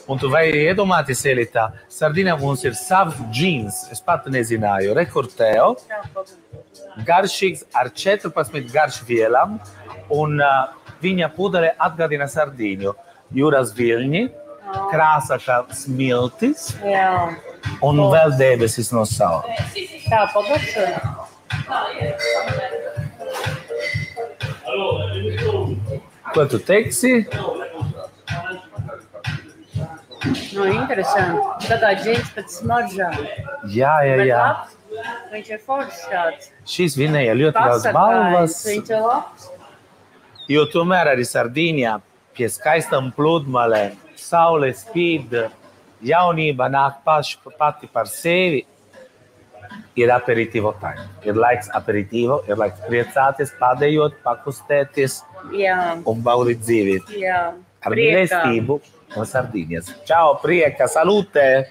Un tu vai iedomāties, Elita, Sardīnijā mums ir savs džins, es pat nezināju, rekorteo, garšīgs ar 14 garšvielām, un viņa pudele atgādina Sardīņu. Jūras viļņi, krāsa kā smiltis, un vēl debesis no sala. Tā, pagaršo. Ko tu teiksi? Nu, interesanti. Tā kā džins pēc smaržām. Jā. Viņš ir foršs tāds. Šis vinēja ļoti daudz balvas, Viņš ir labs. jo tomēr arī Sardīnijā pie skaistam pludmalēm, saule spīd, jaunība nāk pati par sevi, ir aperitivo time. Ir laiks aperitīvo, ir laiks priecāties, padējot, pakustēties un baudīt dzīvi. Jā. Ar mīlestību no Sardīnijas. Čau, prieka, salute!